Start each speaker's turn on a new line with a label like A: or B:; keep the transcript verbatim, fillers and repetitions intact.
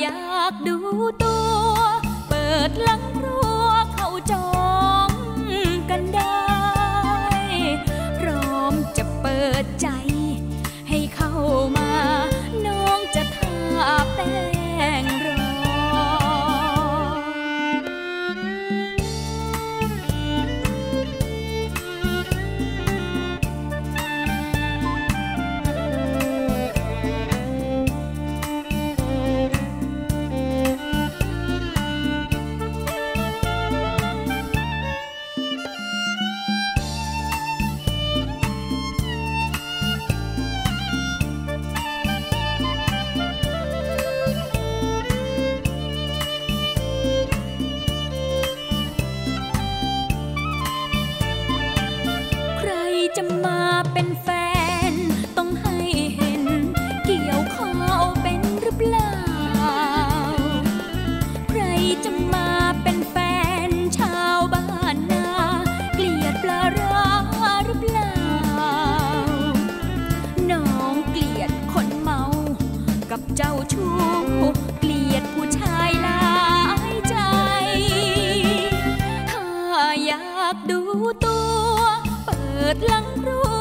A: อยากดูตัวเปิดหลังรั้วเข้าจองกันได้พร้อมจะเปิดใจให้เข้ามาน้องจะทาแป้งรอจะมาเป็นแฟนต้องให้เห็นเกี่ยวข้าวเป็นหรือเปล่าใครจะมาเป็นแฟนชาวบ้านนาเกลียดปลาร้าหรือเปล่าน้องเกลียดคนเมากับเจ้าชู้เกลียดผู้ชายหลายใจถ้าอยากดูตัวเปิดหลังรั้ว